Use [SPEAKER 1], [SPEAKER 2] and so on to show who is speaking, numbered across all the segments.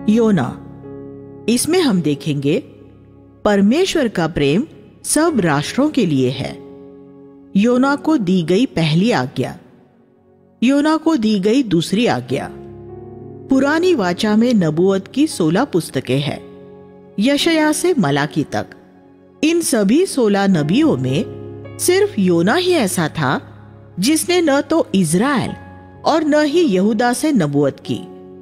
[SPEAKER 1] योना, इसमें हम देखेंगे परमेश्वर का प्रेम सब राष्ट्रों के लिए है। योना को दी गई पहली आज्ञा, योना को दी गई दूसरी आज्ञा। पुरानी वाचा में नबूवत की 16 पुस्तकें हैं, यशायाह से मलाकी तक। इन सभी 16 नबियों में सिर्फ योना ही ऐसा था जिसने न तो इज़राइल और न ही यहूदा से नबूवत की।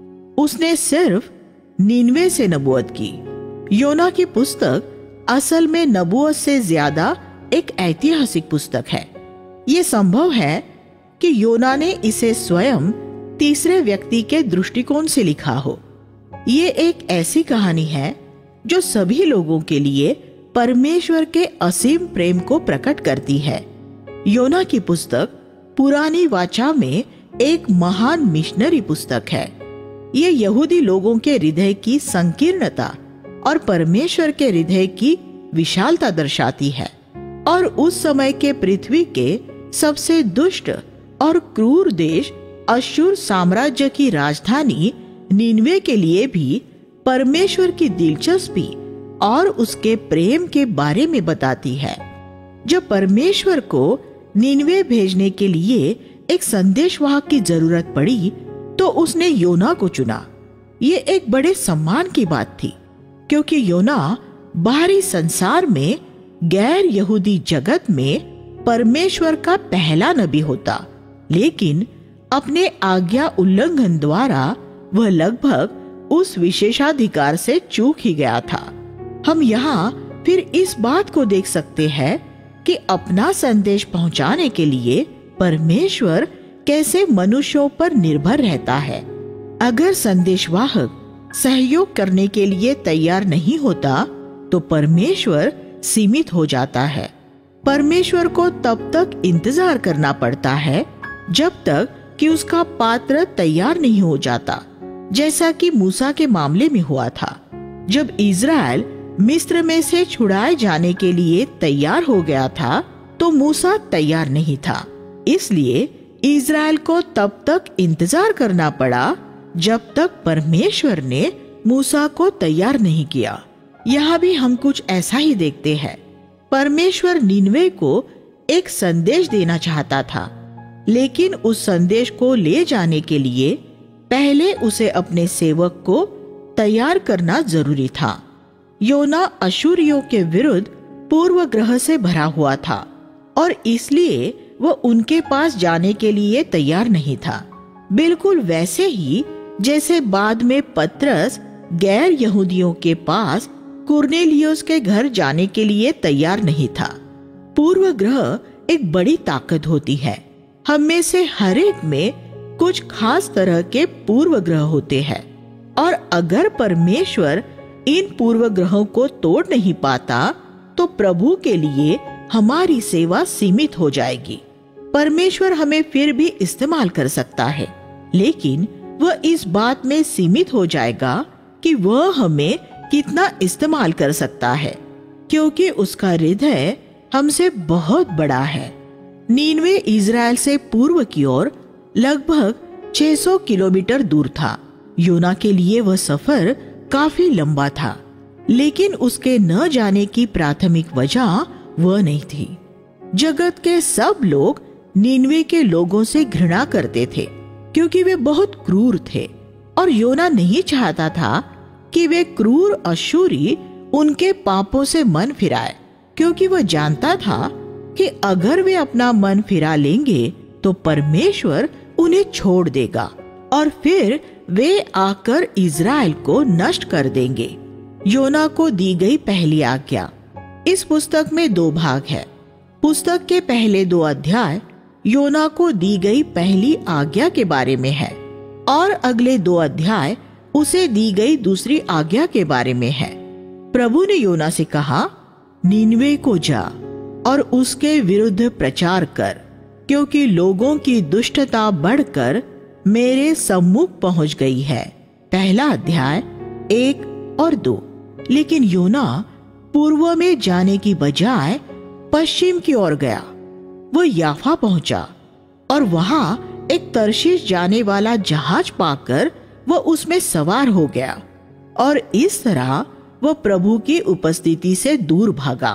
[SPEAKER 1] उसने सिर्फ नीनवे से नबूवत की। योना की पुस्तक असल में नबूवत से ज्यादा एक ऐतिहासिक पुस्तक है। ये संभव है कि योना ने इसे स्वयं तीसरे व्यक्ति के दृष्टिकोण से लिखा हो। ये एक ऐसी कहानी है जो सभी लोगों के लिए परमेश्वर के असीम प्रेम को प्रकट करती है। योना की पुस्तक पुरानी वाचा में एक महान मिशनरी पुस्तक है। ये यहूदी लोगों के हृदय की संकीर्णता और परमेश्वर के हृदय की विशालता दर्शाती है, और उस समय के पृथ्वी के सबसे दुष्ट और क्रूर देश अश्शूर साम्राज्य की राजधानी नीनवे के लिए भी परमेश्वर की दिलचस्पी और उसके प्रेम के बारे में बताती है। जब परमेश्वर को नीनवे भेजने के लिए एक संदेशवाहक की जरूरत पड़ी तो उसने योना को चुना। ये एक बड़े सम्मान की बात थी, क्योंकि योना बाहरी संसार में गैर यहूदी जगत में परमेश्वर का पहला नबी होता, लेकिन अपने आज्ञा उल्लंघन द्वारा वह लगभग उस विशेषाधिकार से चूक ही गया था। हम यहाँ फिर इस बात को देख सकते हैं कि अपना संदेश पहुंचाने के लिए परमेश्वर कैसे मनुष्यों पर निर्भर रहता है। अगर संदेशवाहक सहयोग करने के लिए तैयार नहीं होता तो परमेश्वर सीमित हो जाता है। परमेश्वर को तब तक इंतजार करना पड़ता है जब तक कि उसका पात्र तैयार नहीं हो जाता, जैसा कि मूसा के मामले में हुआ था। जब इज़राइल मिस्र में से छुड़ाए जाने के लिए तैयार हो गया था तो मूसा तैयार नहीं था, इसलिए इज़राइल को तब तक इंतजार करना पड़ा जब तक परमेश्वर ने मूसा को तैयार नहीं किया। यहाँ भी हम कुछ ऐसा ही देखते हैं। परमेश्वर नीनवे को एक संदेश देना चाहता था, लेकिन उस संदेश को ले जाने के लिए पहले उसे अपने सेवक को तैयार करना जरूरी था। योना अश्शूरियों के विरुद्ध पूर्वग्रह से भरा हुआ था और इसलिए वह उनके पास जाने के लिए तैयार नहीं था। बिल्कुल वैसे ही जैसे बाद में पतरस गैर यहूदियों के पास कुरनेलियुस के घर जाने के लिए तैयार नहीं था। पूर्वग्रह एक बड़ी ताकत होती है। हम में से हर एक में कुछ खास तरह के पूर्वग्रह होते हैं, और अगर परमेश्वर इन पूर्वग्रहों को तोड़ नहीं पाता तो प्रभु के लिए हमारी सेवा सीमित हो जाएगी। परमेश्वर हमें फिर भी इस्तेमाल कर सकता है, लेकिन वह इस बात में सीमित हो जाएगा कि वह हमें कितना इस्तेमाल कर सकता है, क्योंकि उसका हृदय हमसे बहुत बड़ा है। नीनवे इज़राइल से पूर्व की ओर लगभग 600 किलोमीटर दूर था। योना के लिए वह सफर काफी लंबा था, लेकिन उसके न जाने की प्राथमिक वजह वह नहीं थी। जगत के सब लोग नीनवे के लोगों से घृणा करते थे क्योंकि वे बहुत क्रूर थे, और योना नहीं चाहता था कि वे क्रूर अश्शूरी उनके पापों से मन फिराए, क्योंकि वह जानता था कि अगर वे अपना मन फिरा लेंगे तो परमेश्वर उन्हें छोड़ देगा और फिर वे आकर इज़राइल को नष्ट कर देंगे। योना को दी गई पहली आज्ञा। इस पुस्तक में 2 भाग है। पुस्तक के पहले 2 अध्याय योना को दी गई पहली आज्ञा के बारे में है, और अगले 2 अध्याय उसे दी गई दूसरी आज्ञा के बारे में है। प्रभु ने योना से कहा, नीनवे को जा और उसके विरुद्ध प्रचार कर, क्योंकि लोगों की दुष्टता बढ़कर मेरे सम्मुख पहुंच गई है। पहला अध्याय 1 और 2। लेकिन योना पूर्व में जाने की बजाय पश्चिम की ओर गया। वह याफा पहुंचा और वहां एक तर्शीश जाने वाला जहाज पाकर वह उसमें सवार हो गया। और इस तरह वह प्रभु की उपस्थिति से दूर भागा।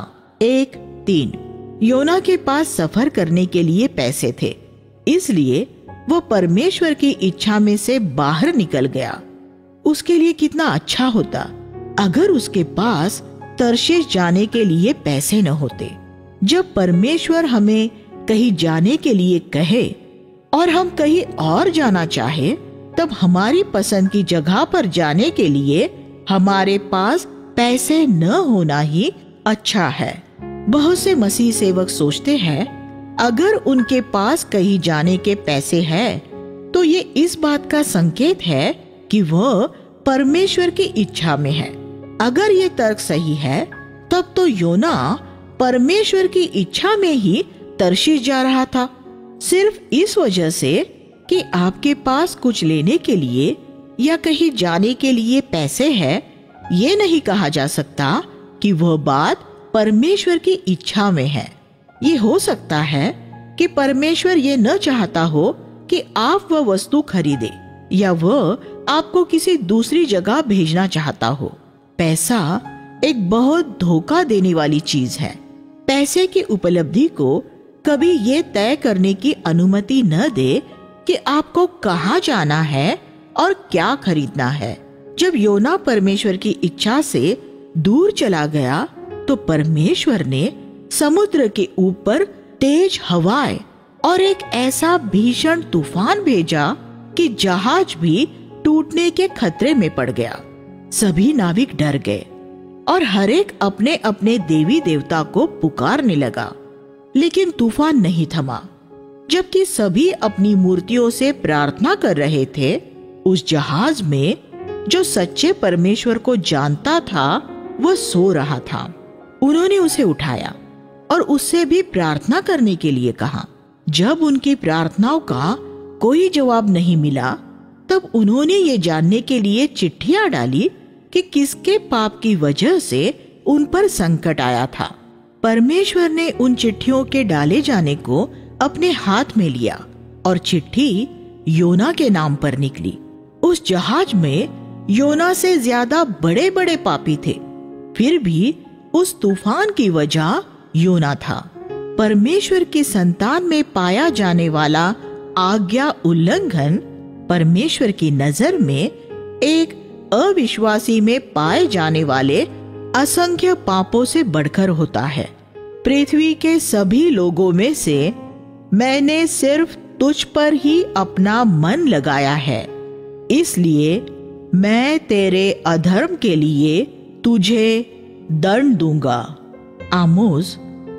[SPEAKER 1] 1:3 योना के पास सफर करने के लिए पैसे थे, इसलिए वह परमेश्वर की इच्छा में से बाहर निकल गया। उसके लिए कितना अच्छा होता अगर उसके पास तर्शीश जाने के लिए पैसे न होते। जब परमेश्वर हमें कहीं जाने के लिए कहे और हम कहीं और जाना चाहे, तब हमारी पसंद की जगह पर जाने के लिए हमारे पास पैसे न होना ही अच्छा है। बहुत से मसीह सेवक सोचते हैं अगर उनके पास कहीं जाने के पैसे हैं तो ये इस बात का संकेत है कि वह परमेश्वर की इच्छा में है। अगर ये तर्क सही है, तब तो योना परमेश्वर की इच्छा में ही तर्शीश जा रहा था। सिर्फ इस वजह से कि आपके पास कुछ लेने के लिए या कहीं जाने के लिए पैसे हैं, ये नहीं कहा जा सकता कि वह बात परमेश्वर की इच्छा में है। ये हो सकता है कि परमेश्वर ये न चाहता हो कि आप वह वस्तु खरीदे, या वह आपको किसी दूसरी जगह भेजना चाहता हो। पैसा एक बहुत धोखा देने वाली चीज है। पैसे की उपलब्धि को कभी ये तय करने की अनुमति न दे कि आपको कहाँ जाना है और क्या खरीदना है। जब योना परमेश्वर की इच्छा से दूर चला गया, तो परमेश्वर ने समुद्र के ऊपर तेज हवाएं और एक ऐसा भीषण तूफान भेजा कि जहाज भी टूटने के खतरे में पड़ गया। सभी नाविक डर गए और हर एक अपने अपने देवी देवता को पुकारने लगा, लेकिन तूफान नहीं थमा। जबकि सभी अपनी मूर्तियों से प्रार्थना कर रहे थे, उस जहाज में जो सच्चे परमेश्वर को जानता था वह सो रहा था। उन्होंने उसे उठाया और उससे भी प्रार्थना करने के लिए कहा। जब उनकी प्रार्थनाओं का कोई जवाब नहीं मिला, तब उन्होंने ये जानने के लिए चिट्ठियां डाली कि किसके पाप की वजह से उन पर संकट आया था। परमेश्वर ने उन चिट्ठियों के डाले जाने को अपने हाथ में लिया और चिट्ठी योना के नाम पर निकली। उस जहाज में योना से ज्यादा बड़े बड़े पापी थे, फिर भी उस तूफान की वजह योना था। परमेश्वर की संतान में पाया जाने वाला आज्ञा उल्लंघन परमेश्वर की नजर में एक अविश्वासी में पाए जाने वाले असंख्य पापों से बढ़कर होता है। पृथ्वी के सभी लोगों में से मैंने सिर्फ तुझ पर ही अपना मन लगाया है, इसलिए मैं तेरे अधर्म के लिए तुझे दंड दूंगा। आमोस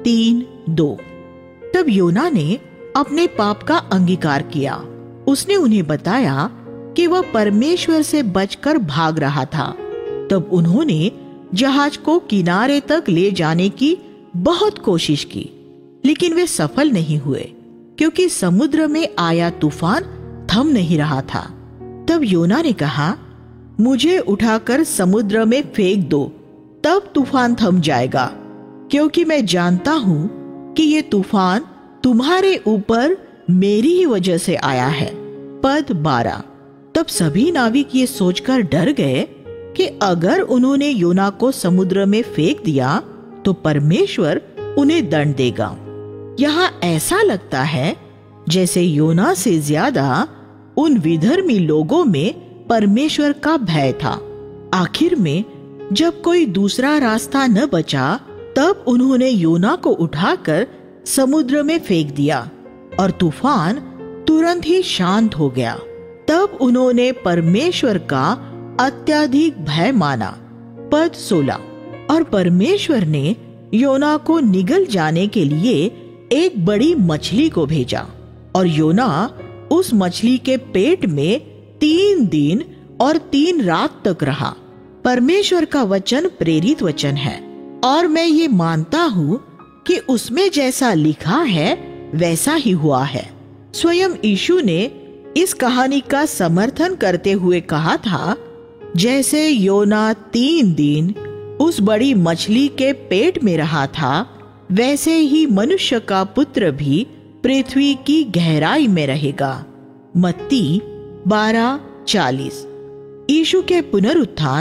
[SPEAKER 1] 3:2। तब योना ने अपने पाप का अंगीकार किया। उसने उन्हें बताया कि वह परमेश्वर से बचकर भाग रहा था। तब उन्होंने जहाज को किनारे तक ले जाने की बहुत कोशिश की, लेकिन वे सफल नहीं हुए क्योंकि समुद्र में आया तूफान थम नहीं रहा था। तब योना ने कहा, मुझे उठाकर समुद्र में फेंक दो, तब तूफान थम जाएगा, क्योंकि मैं जानता हूं कि ये तूफान तुम्हारे ऊपर मेरी ही वजह से आया है। पद 12। तब सभी नाविक ये सोचकर डर गए कि अगर उन्होंने योना को समुद्र में फेंक दिया तो परमेश्वर उन्हें दंड देगा। यहाँ ऐसा लगता है जैसे योना से ज्यादा उन विधर्मी लोगों में परमेश्वर का भय था। आखिर में जब कोई दूसरा रास्ता न बचा, तब उन्होंने योना को उठाकर समुद्र में फेंक दिया और तूफान तुरंत ही शांत हो गया। तब उन्होंने परमेश्वर का अत्यधिक भय माना। पद 16। और परमेश्वर ने योना को निगल जाने के लिए एक बड़ी मछली को भेजा और योना उस मछली के पेट में 3 दिन और 3 रात तक रहा। परमेश्वर का वचन प्रेरित वचन है और मैं ये मानता हूँ कि उसमें जैसा लिखा है वैसा ही हुआ है। स्वयं यीशु ने इस कहानी का समर्थन करते हुए कहा था, जैसे योना 3 दिन उस बड़ी मछली के पेट में रहा था, वैसे ही मनुष्य का पुत्र भी पृथ्वी की गहराई में रहेगा। मत्ती 12:40। यीशु के पुनरुत्थान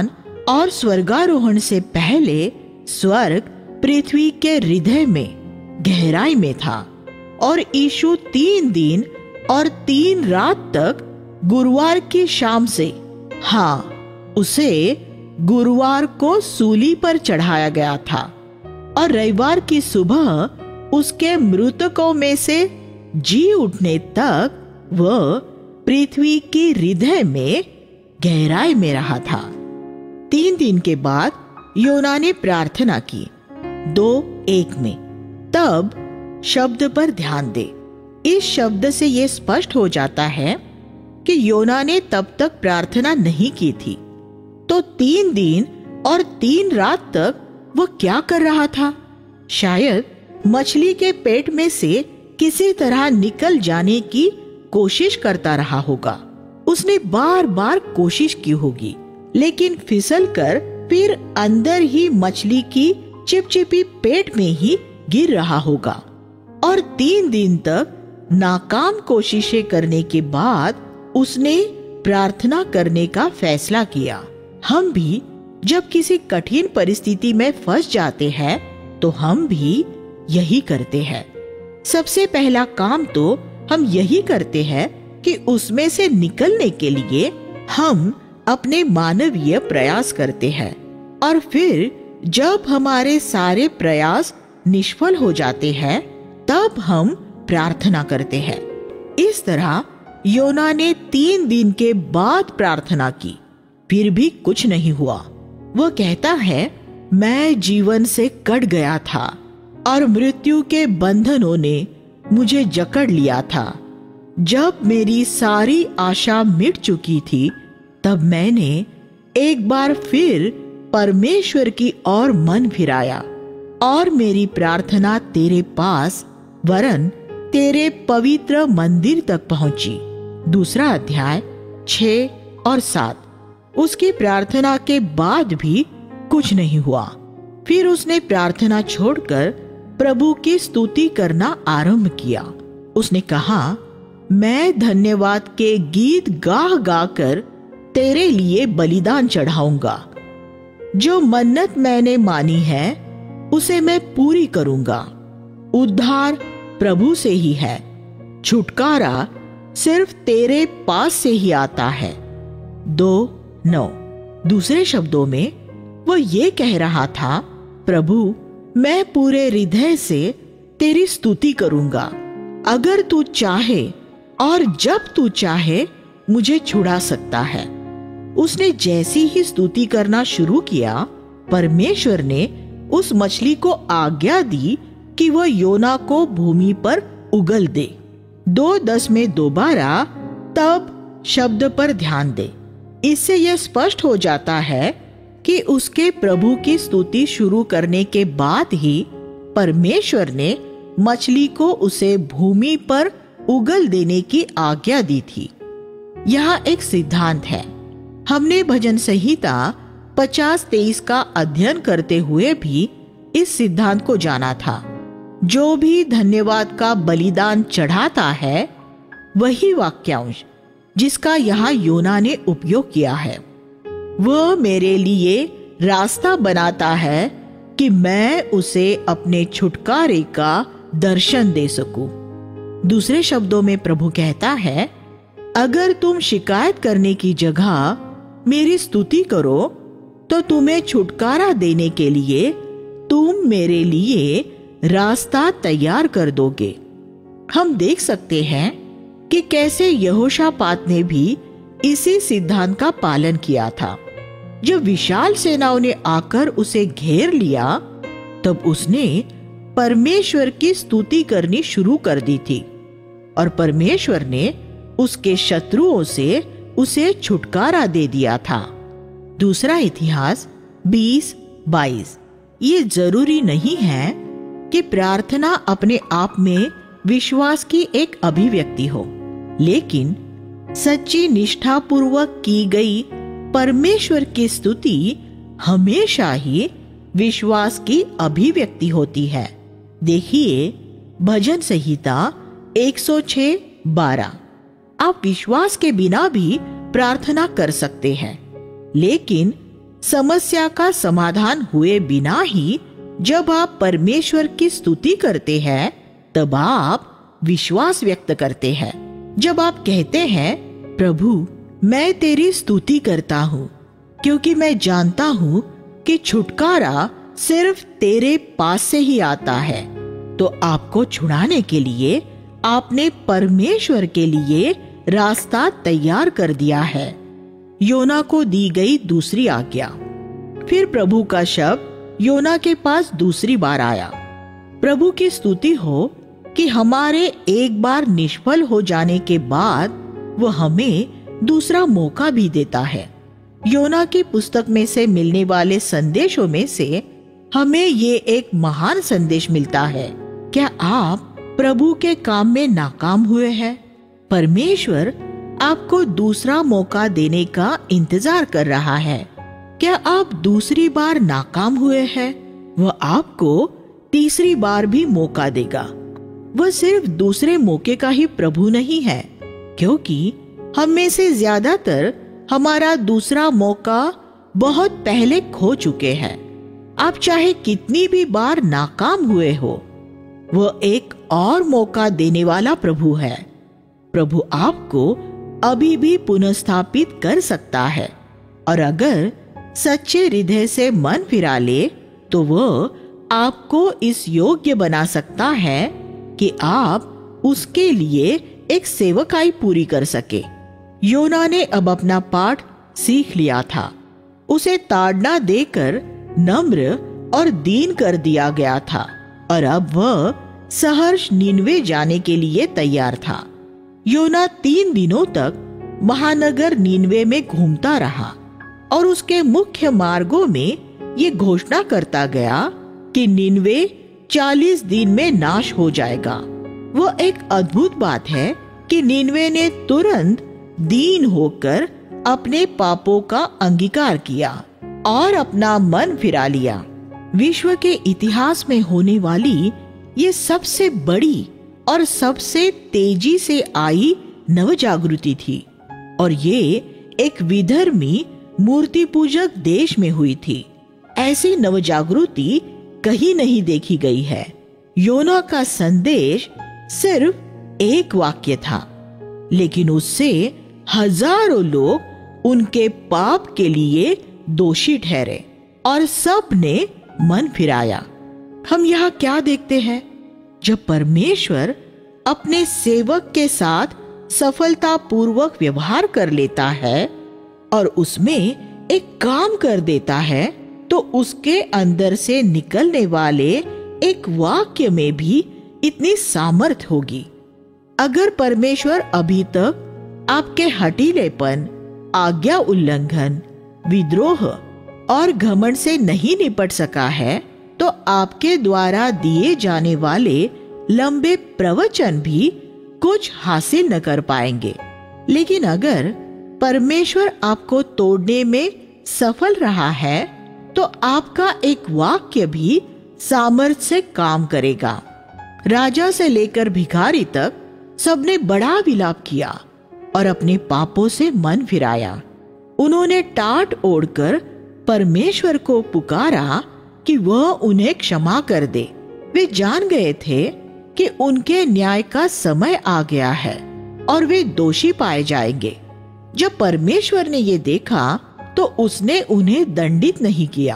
[SPEAKER 1] और स्वर्गारोहण से पहले स्वर्ग पृथ्वी के हृदय में गहराई में था और यीशु 3 दिन और 3 रात तक गुरुवार की शाम से, उसे गुरुवार को सूली पर चढ़ाया गया था और रविवार की सुबह उसके मृतकों में से जी उठने तक वह पृथ्वी की हृदय में गहराई में रहा था। 3 दिन के बाद योना ने प्रार्थना की 2:1 में। तब शब्द पर ध्यान दे। इस शब्द से यह स्पष्ट हो जाता है कि योना ने तब तक प्रार्थना नहीं की थी। तो 3 दिन और 3 रात तक वह क्या कर रहा था? शायद मछली के पेट में से किसी तरह निकल जाने की कोशिश करता रहा होगा। उसने बार बार कोशिश की होगी, लेकिन फिसलकर फिर अंदर ही मछली की चिपचिपी पेट में ही गिर रहा होगा। और 3 दिन तक नाकाम कोशिशें करने के बाद उसने प्रार्थना करने का फैसला किया। हम भी जब किसी कठिन परिस्थिति में फंस जाते हैं तो हम भी यही करते हैं। सबसे पहला काम तो हम यही करते हैं कि उसमें से निकलने के लिए हम अपने मानवीय प्रयास करते हैं, और फिर जब हमारे सारे प्रयास निष्फल हो जाते हैं तब हम प्रार्थना करते हैं। इस तरह योना ने 3 दिन के बाद प्रार्थना की, फिर भी कुछ नहीं हुआ। वह कहता है, मैं जीवन से कट गया था और मृत्यु के बंधनों ने मुझे जकड़ लिया था। जब मेरी सारी आशा मिट चुकी थी तब मैंने एक बार फिर परमेश्वर की ओर मन फिराया और मेरी प्रार्थना तेरे पास वरन तेरे पवित्र मंदिर तक पहुंची। 2 अध्याय 6 और 7। उसकी प्रार्थना के बाद भी कुछ नहीं हुआ। फिर उसने प्रार्थना छोड़कर प्रभु की स्तुति करना आरंभ किया। उसने कहा, मैं धन्यवाद के गीत गा गा कर तेरे लिए बलिदान चढ़ाऊंगा। जो मन्नत मैंने मानी है उसे मैं पूरी करूंगा। उद्धार प्रभु से ही है, छुटकारा सिर्फ तेरे पास से ही आता है। 2:9। दूसरे शब्दों में वो ये कह रहा था, प्रभु मैं पूरे हृदय से तेरी स्तुति करूंगा। अगर तू चाहे और जब तू चाहे मुझे छुड़ा सकता है। उसने जैसी ही स्तुति करना शुरू किया, परमेश्वर ने उस मछली को आज्ञा दी कि वह योना को भूमि पर उगल दे। 2:10 में दोबारा तब शब्द पर ध्यान दे। इससे यह स्पष्ट हो जाता है कि उसके प्रभु की स्तुति शुरू करने के बाद ही परमेश्वर ने मछली को उसे भूमि पर उगल देने की आज्ञा दी थी। यह एक सिद्धांत है। हमने भजन संहिता 50:23 का अध्ययन करते हुए भी इस सिद्धांत को जाना था। जो भी धन्यवाद का बलिदान चढ़ाता है वही वाक्यांश जिसका यहाँ योना ने उपयोग किया है। वह मेरे लिए रास्ता बनाता है कि मैं उसे अपने छुटकारे का दर्शन दे सकूं। दूसरे शब्दों में प्रभु कहता है, अगर तुम शिकायत करने की जगह मेरी स्तुति करो तो तुम्हें छुटकारा देने के लिए तुम मेरे लिए रास्ता तैयार कर दोगे। हम देख सकते हैं कि कैसे यहोशापात ने भी इसी सिद्धांत का पालन किया था। जब विशाल सेनाओं ने आकर उसे घेर लिया तब उसने परमेश्वर की स्तुति करनी शुरू कर दी थी और परमेश्वर ने उसके शत्रुओं से उसे छुटकारा दे दिया था। दूसरा इतिहास 20:22। ये जरूरी नहीं है कि प्रार्थना अपने आप में विश्वास की एक अभिव्यक्ति हो, लेकिन सच्ची निष्ठापूर्वक की गई परमेश्वर की स्तुति हमेशा ही विश्वास की अभिव्यक्ति होती है। देखिए भजन संहिता 106:12। आप विश्वास के बिना भी प्रार्थना कर सकते हैं, लेकिन समस्या का समाधान हुए बिना ही जब आप परमेश्वर की स्तुति करते हैं, तब आप विश्वास व्यक्त करते हैं। जब आप कहते हैं, प्रभु मैं तेरी स्तुति करता हूँ, क्योंकि मैं जानता हूँ कि छुटकारा सिर्फ तेरे पास से ही आता है, तो आपको छुड़ाने के लिए आपने परमेश्वर के लिए रास्ता तैयार कर दिया है। योना को दी गई दूसरी आज्ञा। फिर प्रभु का शब्द योना के पास दूसरी बार आया। प्रभु की स्तुति हो कि हमारे एक बार निष्फल हो जाने के बाद वह हमें दूसरा मौका भी देता है। योना की पुस्तक में से मिलने वाले संदेशों में से हमें ये एक महान संदेश मिलता है। क्या आप प्रभु के काम में नाकाम हुए हैं? परमेश्वर आपको दूसरा मौका देने का इंतजार कर रहा है। क्या आप दूसरी बार नाकाम हुए हैं? वह आपको तीसरी बार भी मौका देगा। वह सिर्फ दूसरे मौके का ही प्रभु नहीं है, क्योंकि हम में से ज्यादातर हमारा दूसरा मौका बहुत पहले खो चुके हैं। आप चाहे कितनी भी बार नाकाम हुए हो, वह एक और मौका देने वाला प्रभु है। प्रभु आपको अभी भी पुनर्स्थापित कर सकता है, और अगर सच्चे हृदय से मन फिरा ले तो वह आपको इस योग्य बना सकता है कि आप उसके लिए एक सेवकाई पूरी कर सके। योना ने अब अपना पाठ सीख लिया था। उसे ताड़ना देकर नम्र और दीन कर दिया गया था, और अब वह सहर्ष नीनवे जाने के लिए तैयार था। योना 3 दिनों तक महानगर नीनवे में घूमता रहा और उसके मुख्य मार्गों में ये घोषणा करता गया कि नीनवे 40 दिन में नाश हो जाएगा। वह एक अद्भुत बात है कि नीनवे ने तुरंत दीन होकर अपने पापों का अंगीकार किया और अपना मन फिरा लिया। विश्व के इतिहास में होने वाली ये सबसे बड़ी और सबसे तेजी से आई नवजागृति थी, और ये एक विधर्मी मूर्ति पूजक देश में हुई थी। ऐसी नवजागृति कहीं नहीं देखी गई है। योना का संदेश सिर्फ एक वाक्य था, लेकिन उससे हजारों लोग उनके पाप के लिए दोषी ठहरे और सब ने मन फिराया। हम यहाँ क्या देखते हैं? जब परमेश्वर अपने सेवक के साथ सफलतापूर्वक व्यवहार कर लेता है और उसमें एक काम कर देता है, तो उसके अंदर से निकलने वाले एक वाक्य में भी इतनी सामर्थ होगी। अगर परमेश्वर अभी तक आपके हठीलेपन, आज्ञा उल्लंघन, विद्रोह और घमंड से नहीं निपट सका है, तो आपके द्वारा दिए जाने वाले लंबे प्रवचन भी कुछ हासिल न कर पाएंगे। लेकिन अगर परमेश्वर आपको तोड़ने में सफल रहा है, तो आपका एक वाक्य भी सामर्थ्य से काम करेगा। राजा से लेकर भिखारी तक सबने बड़ा विलाप किया और अपने पापों से मन फिराया। उन्होंने टाट ओढ़कर परमेश्वर को पुकारा कि वह उन्हें क्षमा कर दे। वे जान गए थे कि उनके न्याय का समय आ गया है और वे दोषी पाए जाएंगे। जब परमेश्वर ने ये देखा तो उसने उन्हें दंडित नहीं किया।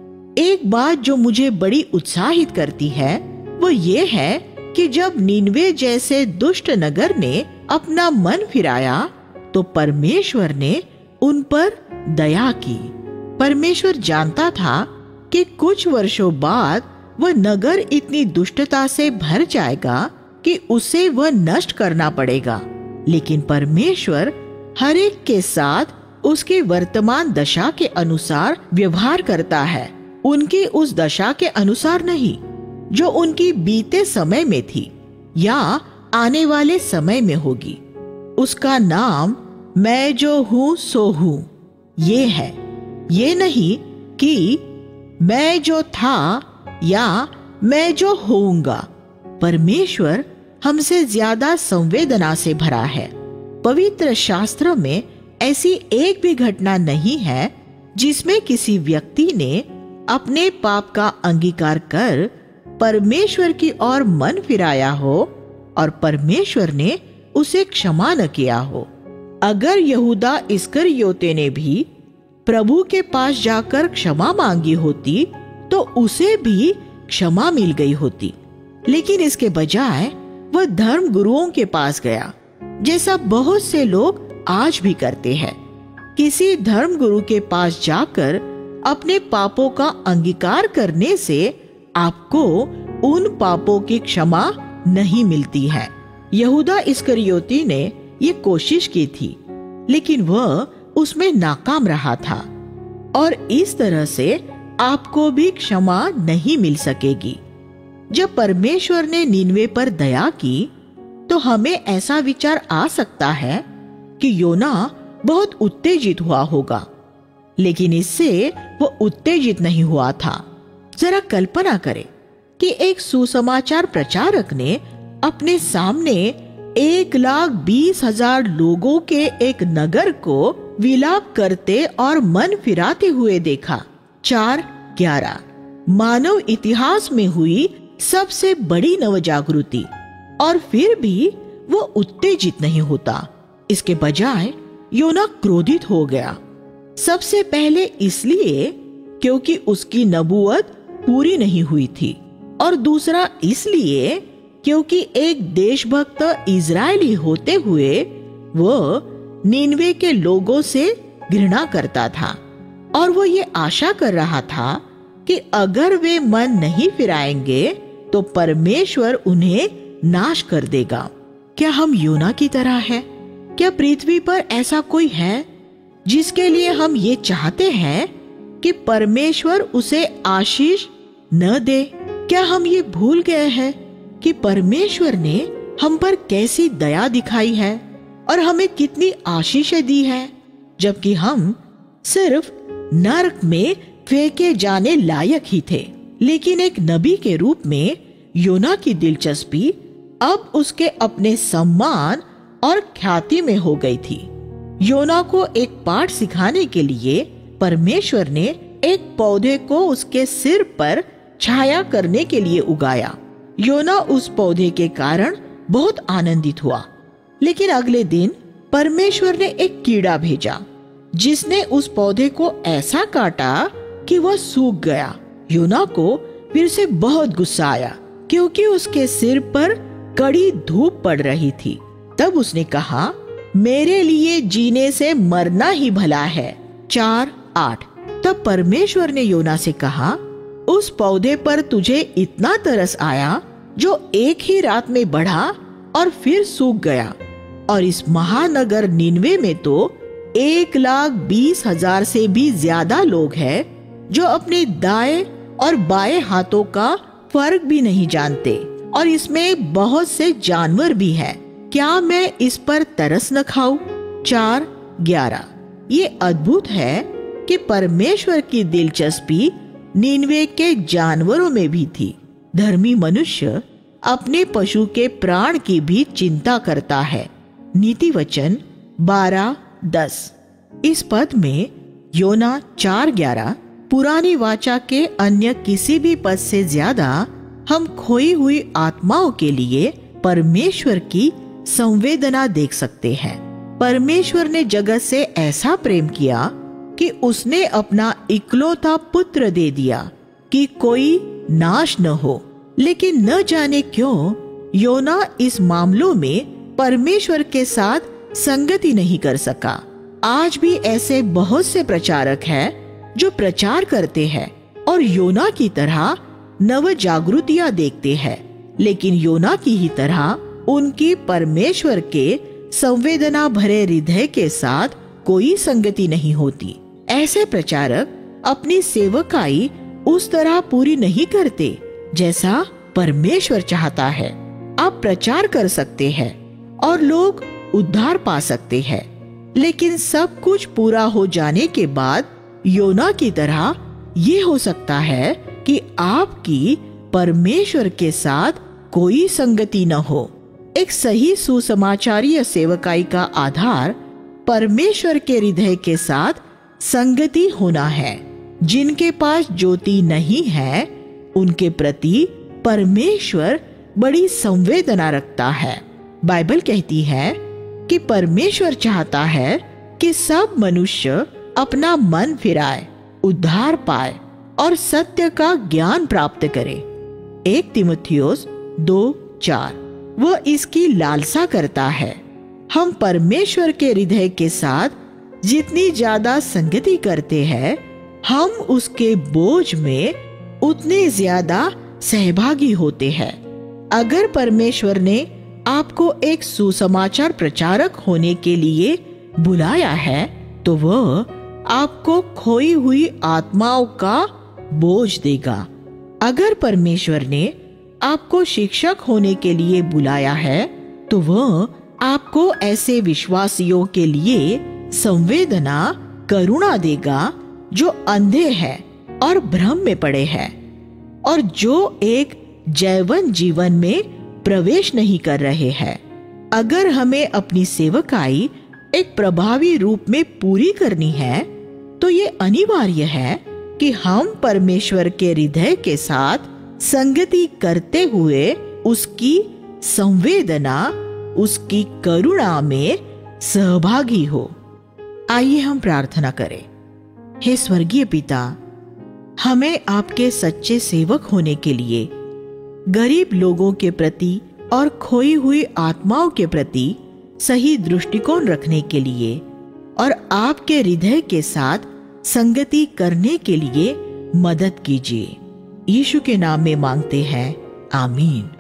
[SPEAKER 1] एक बात जो मुझे बड़ी उत्साहित करती है वो ये है कि जब नीनवे जैसे दुष्ट नगर ने अपना मन फिराया तो परमेश्वर ने उन पर दया की। परमेश्वर जानता था कि कुछ वर्षों बाद वह नगर इतनी दुष्टता से भर जाएगा कि उसे वह नष्ट करना पड़ेगा। लेकिन परमेश्वर हर एक के साथ उसकी वर्तमान दशा के अनुसार व्यवहार करता है, उनकी उस दशा के अनुसार नहीं जो उनकी बीते समय में थी या आने वाले समय में होगी। उसका नाम मैं जो हूं सो हूं ये है, ये नहीं कि मैं जो था या मैं जो होऊंगा। परमेश्वर हमसे ज्यादा संवेदना से भरा है। पवित्र शास्त्र में ऐसी एक भी घटना नहीं है जिसमें किसी व्यक्ति ने अपने पाप का अंगीकार कर परमेश्वर की ओर मन फिराया हो और परमेश्वर ने उसे क्षमा न किया हो। अगर यहूदा इस्करियोते ने भी प्रभु के पास जाकर क्षमा मांगी होती तो उसे भी क्षमा मिल गई होती, लेकिन इसके बजाय वह धर्म गुरुओं के पास गया, जैसा बहुत से लोग आज भी करते हैं। किसी धर्म गुरु के पास जाकर अपने पापों का अंगीकार करने से आपको उन पापों की क्षमा नहीं मिलती है। यहूदा इस्करियोती ने ये कोशिश की थी, लेकिन वह उसमें नाकाम रहा था, और इस तरह से आपको भी क्षमा नहीं मिल सकेगी। जब परमेश्वर ने नीनवे पर दया की तो हमें ऐसा विचार आ सकता है कि योना बहुत उत्तेजित हुआ होगा, लेकिन इससे वह उत्तेजित नहीं हुआ था। जरा कल्पना करें कि एक सुसमाचार प्रचारक ने अपने सामने 1,20,000 लोगों के एक नगर को विलाप करते और मन फिराते हुए देखा। 4:11 मानव इतिहास में हुई सबसे बड़ी नवजागृति, और फिर भी वो उत्तेजित नहीं होता। इसके बजाय योना क्रोधित हो गया। सबसे पहले इसलिए क्योंकि उसकी नबूवत पूरी नहीं हुई थी, और दूसरा इसलिए क्योंकि एक देशभक्त इजरायली होते हुए वह नीनवे के लोगों से घृणा करता था, और वो ये आशा कर रहा था कि अगर वे मन नहीं फिराएंगे तो परमेश्वर उन्हें नाश कर देगा। क्या हम योना की तरह हैं? क्या पृथ्वी पर ऐसा कोई है जिसके लिए हम ये चाहते हैं कि परमेश्वर उसे आशीष न दे? क्या हम ये भूल गए हैं कि परमेश्वर ने हम पर कैसी दया दिखाई है और हमें कितनी आशीषें दी है, जबकि हम सिर्फ नरक में फेंके जाने लायक ही थे। लेकिन एक नबी के रूप में योना की दिलचस्पी अब उसके अपने सम्मान और ख्याति में हो गई थी। योना को एक पाठ सिखाने के लिए परमेश्वर ने एक पौधे को उसके सिर पर छाया करने के लिए उगाया। योना उस पौधे के कारण बहुत आनंदित हुआ, लेकिन अगले दिन परमेश्वर ने एक कीड़ा भेजा जिसने उस पौधे को ऐसा काटा कि वह सूख गया। योना को फिर से बहुत गुस्सा आया क्योंकि उसके सिर पर कड़ी धूप पड़ रही थी। तब उसने कहा, मेरे लिए जीने से मरना ही भला है। 4:8 तब परमेश्वर ने योना से कहा, उस पौधे पर तुझे इतना तरस आया जो एक ही रात में बढ़ा और फिर सूख गया, और इस महानगर नीनवे में तो 1,20,000 से भी ज्यादा लोग हैं जो अपने दाएं और बाएं हाथों का फर्क भी नहीं जानते, और इसमें बहुत से जानवर भी हैं। क्या मैं इस पर तरस न खाऊं? 4:11 ये अद्भुत है कि परमेश्वर की दिलचस्पी नीनवे के जानवरों में भी थी। धर्मी मनुष्य अपने पशु के प्राण की भी चिंता करता है। नीति वचन 12:10 इस पद में योना 4:11 पुरानी वाचा के अन्य किसी भी पद से ज्यादा हम खोई हुई आत्माओं के लिए परमेश्वर की संवेदना देख सकते हैं। परमेश्वर ने जगत से ऐसा प्रेम किया कि उसने अपना इकलौता पुत्र दे दिया कि कोई नाश न हो। लेकिन न जाने क्यों योना इस मामलों में परमेश्वर के साथ संगति नहीं कर सका। आज भी ऐसे बहुत से प्रचारक हैं जो प्रचार करते हैं और योना की तरह नव जागृतियां देखते हैं, लेकिन योना की ही तरह उनकी परमेश्वर के संवेदना भरे हृदय के साथ कोई संगति नहीं होती। ऐसे प्रचारक अपनी सेवकाई उस तरह पूरी नहीं करते जैसा परमेश्वर चाहता है। आप प्रचार कर सकते हैं और लोग उद्धार पा सकते हैं, लेकिन सब कुछ पूरा हो जाने के बाद योना की तरह ये हो सकता है कि आपकी परमेश्वर के साथ कोई संगति न हो। एक सही सुसमाचारीय सेवकाई का आधार परमेश्वर के हृदय के साथ संगति होना है। जिनके पास ज्योति नहीं है उनके प्रति परमेश्वर बड़ी संवेदना रखता है। बाइबल कहती है कि परमेश्वर चाहता है कि सब मनुष्य अपना मन फिराए, उद्धार पाए और सत्य का ज्ञान प्राप्त करे। 1 तीमुथियुस 2:4। वह इसकी लालसा करता है। हम परमेश्वर के हृदय के साथ जितनी ज्यादा संगति करते हैं, हम उसके बोझ में उतने ज्यादा सहभागी होते हैं। अगर परमेश्वर ने आपको एक सुसमाचार प्रचारक होने के लिए बुलाया है तो वह आपको खोई हुई आत्माओं का बोझ देगा। अगर परमेश्वर ने आपको शिक्षक होने के लिए बुलाया है तो वह आपको ऐसे विश्वासियों के लिए संवेदना, करुणा देगा जो अंधे हैं और भ्रम में पड़े हैं और जो एक जैवन जीवन में प्रवेश नहीं कर रहे हैं। अगर हमें अपनी सेवकाई एक प्रभावी रूप में पूरी करनी है तो ये अनिवार्य है कि हम परमेश्वर के हृदय के साथ संगति करते हुए उसकी संवेदना, उसकी करुणा में सहभागी हो। आइए हम प्रार्थना करें। हे स्वर्गीय पिता, हमें आपके सच्चे सेवक होने के लिए, गरीब लोगों के प्रति और खोई हुई आत्माओं के प्रति सही दृष्टिकोण रखने के लिए और आपके हृदय के साथ संगति करने के लिए मदद कीजिए। यीशु के नाम में मांगते हैं, आमीन।